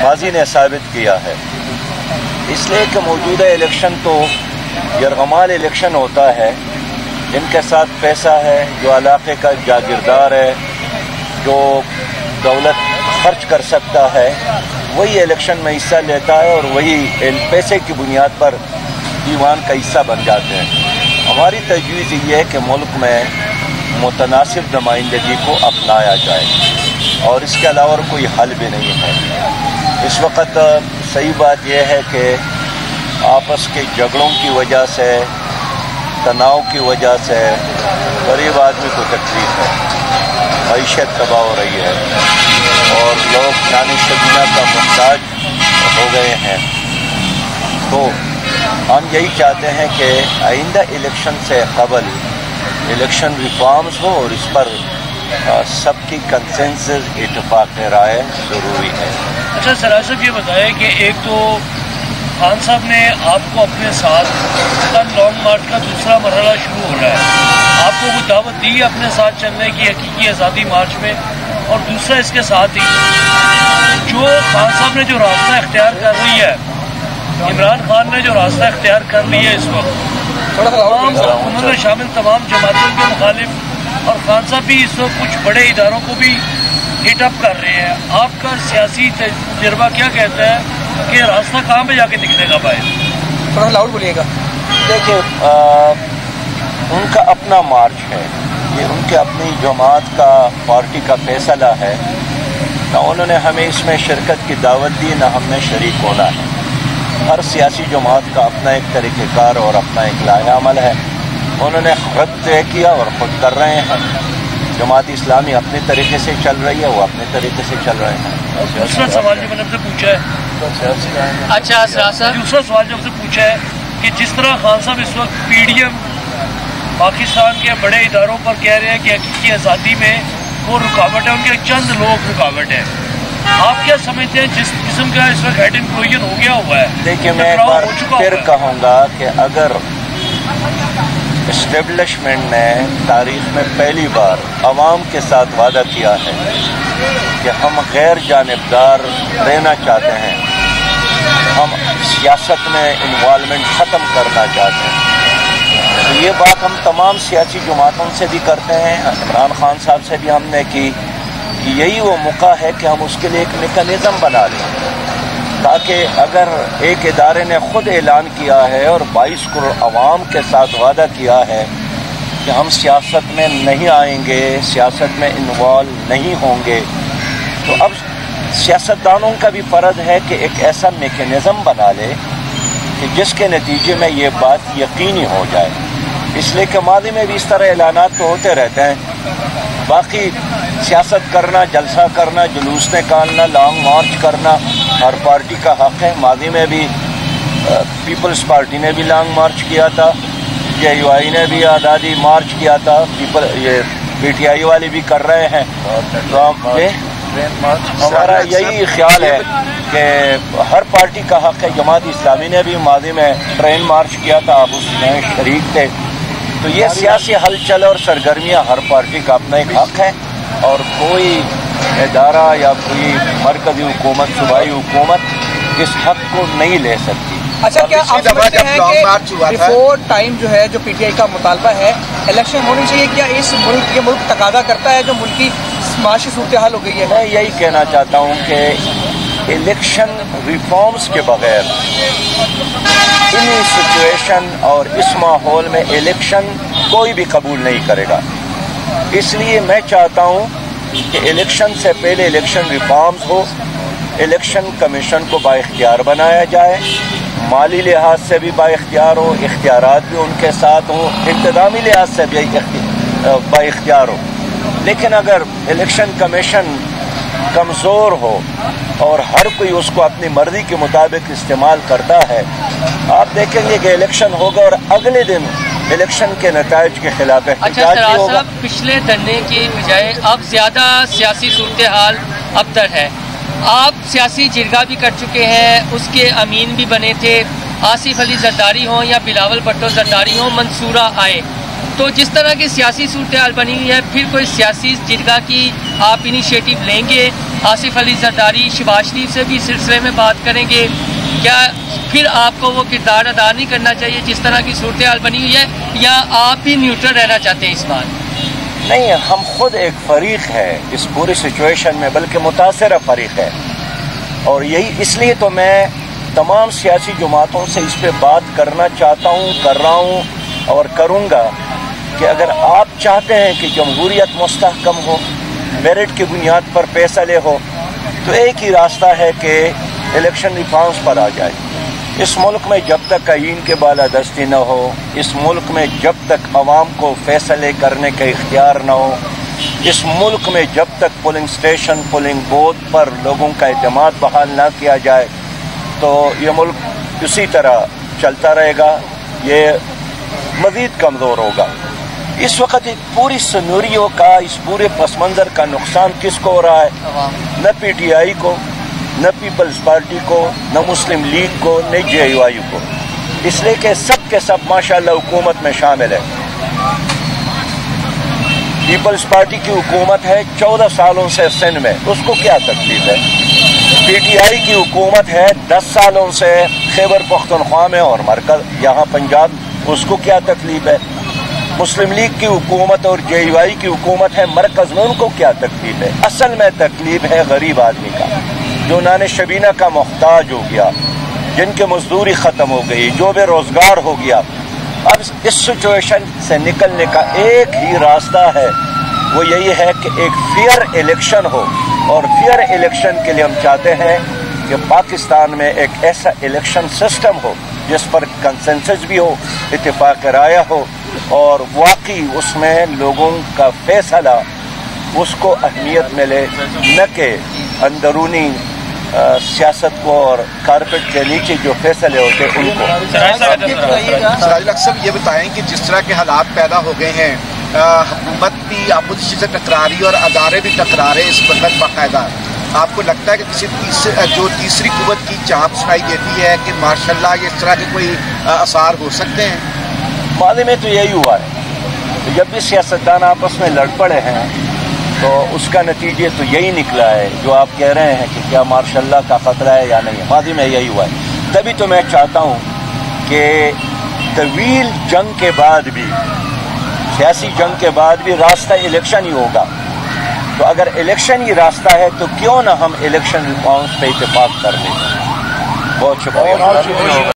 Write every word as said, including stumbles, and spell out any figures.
ماضی نے ثابت کیا ہے، اس لیے کہ موجودہ الیکشن تو یرغمال الیکشن ہوتا ہے، جن کے ساتھ پیسہ ہے، جو علاقے کا جاگیردار ہے، جو دولت خرچ کر سکتا ہے، وہی الیکشن میں حصہ لیتا ہے اور وہی پیسے کی بنیاد پر دیوان کا حصہ بن جاتے ہیں۔ ہماری تجویز یہ ہے کہ ملک میں متناسب نمائندگی کو اپنایا جائے اور اس کے علاوہ کوئی حل بھی نہیں ہے۔ اس وقت صحیح بات یہ ہے کہ آپس کے جھگڑوں کی وجہ سے، تناؤ کی وجہ سے غریب آدمی کو تکلیف ہے، معیشت تباہ ہو رہی ہے اور لوگ جانی شبینہ کا محتاج ہو گئے ہیں۔ تو ہم یہی چاہتے ہیں کہ آئندہ الیکشن سے قبل الیکشن ریفارمز ہو اور اس پر سب کی کنسنسس اتفاق رائے ضروری ہے۔ اچھا سراج صاحب، یہ بتائیں کہ ایک تو خان صاحب نے آپ کو اپنے ساتھ لانگ مارچ کا دوسرا مرحلہ شروع ہو رہا ہے، آپ کو وہ دعوت دی اپنے ساتھ چلنے کی حقیقی آزادی مارچ میں، اور دوسرا اس کے ساتھ ہی جو خان صاحب نے جو راستہ اختیار کر لی ہے، عمران خان نے جو راستہ اختیار کر لیا ہے اس وقت، تمام انہوں نے شامل تمام جماعتوں کے مخالف، اور خان صاحب بھی اس وقت کچھ بڑے اداروں کو بھی ہٹ اپ کر رہے ہیں، آپ کا سیاسی تجربہ کیا کہتا ہے کہ راستہ کہاں پہ جا کے نکلے گا بھائی؟ تھوڑا لاؤڈ بولیے گا۔ دیکھیے، ان کا اپنا مارچ ہے، یہ ان کے اپنی جماعت کا، پارٹی کا فیصلہ ہے، نہ انہوں نے ہمیں اس میں شرکت کی دعوت دی نہ ہم نے شریک ہونا ہے۔ ہر سیاسی جماعت کا اپنا ایک طریقہ کار اور اپنا ایک لائحہ عمل ہے، انہوں نے خود طے کیا اور خود کر رہے ہیں۔ جماعت اسلامی اپنے طریقے سے چل رہی ہے، وہ اپنے طریقے سے چل رہے ہیں۔ دوسرا سوال جو میں نے آپ سے پوچھا ہے اچھا سر دوسرا سوال جو آپ سے پوچھا ہے کہ جس طرح خان صاحب اس وقت پی ڈی ایم پاکستان کے بڑے اداروں پر کہہ رہے ہیں کہ حقیقی آزادی میں وہ رکاوٹ ہے، ان کے چند لوگ رکاوٹ ہے، آپ کیا سمجھتے ہیں جس قسم کا اس وقت ہیڈ انکلوژن ہو گیا ہوا ہے؟ دیکھیے، میں ایک بار پھر کہوں گا کہ اگر اسٹیبلشمنٹ نے تاریخ میں پہلی بار عوام کے ساتھ وعدہ کیا ہے کہ ہم غیر جانبدار رہنا چاہتے ہیں، ہم سیاست میں انوالومنٹ ختم کرنا چاہتے ہیں، تو یہ بات ہم تمام سیاسی جماعتوں سے بھی کرتے ہیں، عمران خان صاحب سے بھی ہم نے کی کہ یہی وہ موقع ہے کہ ہم اس کے لیے ایک میکانزم بنا لیں، تاکہ اگر ایک ادارے نے خود اعلان کیا ہے اور بائیس کروڑ عوام کے ساتھ وعدہ کیا ہے کہ ہم سیاست میں نہیں آئیں گے، سیاست میں انوالو نہیں ہوں گے، تو اب سیاستدانوں کا بھی فرض ہے کہ ایک ایسا میکانزم بنا لے کہ جس کے نتیجے میں یہ بات یقینی ہو جائے۔ اس لیے کہ ماضی میں بھی اس طرح اعلانات تو ہوتے رہتے ہیں، باقی سیاست کرنا، جلسہ کرنا، جلوس نکالنا، لانگ مارچ کرنا ہر پارٹی کا حق ہے۔ ماضی میں بھی پیپلز پارٹی نے بھی لانگ مارچ کیا تھا، جے یو آئی نے بھی آزادی مارچ کیا تھا، پیپل یہ پی ٹی آئی والے بھی کر رہے ہیں۔ تو ہمارا یہی خیال ہے کہ ہر پارٹی کا حق ہے، جماعت اسلامی نے بھی ماضی میں ٹرین مارچ کیا تھا، آپ اس میں شریک تھے، تو یہ سیاسی ہلچل اور سرگرمیاں ہر پارٹی کا اپنا ایک حق ہے، اور کوئی ادارہ یا کوئی مرکزی حکومت، صوبائی حکومت اس حق کو نہیں لے سکتی۔ اچھا، کیا آپ سمجھتے ہیں کہ بیفور ٹائم جو ہے جو پی ٹی آئی کا مطالبہ ہے الیکشن ہونی چاہیے، کیا اس ملک یہ ملک تقاضا کرتا ہے جو ملک کی معاشی صورتحال ہو گئی ہے؟ میں یہی کہنا چاہتا ہوں کہ الیکشن ریفارمز کے بغیر انہی سچویشن اور اس ماحول میں الیکشن کوئی بھی قبول نہیں کرے گا۔ اس لیے میں چاہتا ہوں کہ الیکشن سے پہلے الیکشن ریفارمز ہو، الیکشن کمیشن کو با اختیار بنایا جائے، مالی لحاظ سے بھی با اختیار ہو، اختیارات بھی ان کے ساتھ ہوں، انتظامی لحاظ سے بھی با اختیار ہو۔ لیکن اگر الیکشن کمیشن کمزور ہو اور ہر کوئی اس کو اپنی مرضی کے مطابق استعمال کرتا ہے، آپ دیکھیں گے کہ الیکشن ہوگا اور اگلے دن الیکشن کے نتائج کے خلاف احتجاج بھی ہوگا۔ صاحب، پچھلے دھرنے کی بجائے اب زیادہ سیاسی صورتحال ابتر ہے، آپ سیاسی جرگہ بھی کر چکے ہیں، اس کے امین بھی بنے تھے، آصف علی زرداری ہوں یا بلاول بھٹو زرداری ہوں، منصورہ آئے، تو جس طرح کی سیاسی صورتحال بنی ہوئی ہے، پھر کوئی سیاسی جرگہ کی آپ انیشیٹو لیں گے آصف علی زرداری، شہباز شریف سے بھی اس سلسلے میں بات کریں گے. کیا پھر آپ کو وہ کردار ادا نہیں کرنا چاہیے جس طرح کی صورتحال بنی ہوئی ہے، یا آپ بھی نیوٹرل رہنا چاہتے ہیں اس بار؟ نہیں، ہم خود ایک فریق ہے اس پوری سچویشن میں، بلکہ متاثرہ فریق ہے. اور یہی اس لیے تو میں تمام سیاسی جماعتوں سے اس پہ بات کرنا چاہتا ہوں، کر رہا ہوں اور کروں گا کہ اگر آپ چاہتے ہیں کہ جمہوریت مستحکم ہو، میرٹ کی بنیاد پر فیصلے ہو، تو ایک ہی راستہ ہے کہ الیکشن ریفارمز پر آ جائے. اس ملک میں جب تک آئین کے بالادستی نہ ہو، اس ملک میں جب تک عوام کو فیصلے کرنے کا اختیار نہ ہو، اس ملک میں جب تک پولنگ سٹیشن، پولنگ بوتھ پر لوگوں کا اعتماد بحال نہ کیا جائے، تو یہ ملک اسی طرح چلتا رہے گا، یہ مزید کمزور ہوگا. اس وقت ایک پوری سنوریوں کا، اس پورے پس منظر کا نقصان کس کو ہو رہا ہے؟ نہ پی ٹی آئی کو، نہ پیپلز پارٹی کو، نہ مسلم لیگ کو، نہ جے یو آئی کو، اس لیے کہ سب کے سب ماشاءاللہ حکومت میں شامل ہے. پیپلز پارٹی کی حکومت ہے چودہ سالوں سے سندھ میں، اس کو کیا تکلیف ہے؟ پی ٹی آئی کی حکومت ہے دس سالوں سے خیبر پختونخوا میں اور مرکز یہاں پنجاب، اس کو کیا تکلیف ہے؟ مسلم لیگ کی حکومت اور جے یو آئی کی حکومت ہے مرکز میں، ان کو کیا تکلیف ہے؟ اصل میں تکلیف ہے غریب آدمی کا، جو نان شبینہ کا محتاج ہو گیا، جن کی مزدوری ختم ہو گئی، جو بے روزگار ہو گیا. اب اس سچویشن سے نکلنے کا ایک ہی راستہ ہے، وہ یہی ہے کہ ایک فیئر الیکشن ہو. اور فیئر الیکشن کے لیے ہم چاہتے ہیں کہ پاکستان میں ایک ایسا الیکشن سسٹم ہو جس پر کنسنسس بھی ہو، اتفاق رائے ہو، اور واقعی اس میں لوگوں کا فیصلہ اس کو اہمیت ملے، نہ کہ اندرونی سیاست کو اور کارپیٹ کے نیچے جو فیصلے ہوتے ان کو. سراج الحق صاحب، یہ بتائیں کہ جس طرح کے حالات پیدا ہو گئے ہیں، حکومت بھی اپوزیشن سے ٹکرا رہی ہے اور ادارے بھی ٹکرا رہے ہیں اس وقت باقاعدہ، آپ کو لگتا ہے کہ کسی تیسری جو تیسری قوت کی چانپ سنائی دیتی ہے کہ ماشاءاللہ یہ اس طرح کے کوئی آثار ہو سکتے ہیں؟ ماضی میں تو یہی ہوا ہے، جب بھی سیاستدان آپس میں لڑ پڑے ہیں تو اس کا نتیجے تو یہی نکلا ہے جو آپ کہہ رہے ہیں کہ کیا ماشاء اللہ کا خطرہ ہے یا نہیں. ماضی میں یہی ہوا ہے. تبھی تو میں چاہتا ہوں کہ طویل جنگ کے بعد بھی، سیاسی جنگ کے بعد بھی راستہ الیکشن ہی ہوگا. تو اگر الیکشن ہی راستہ ہے تو کیوں نہ ہم الیکشن ریفارمز پہ اتفاق کر لیں. بہت شکریہ.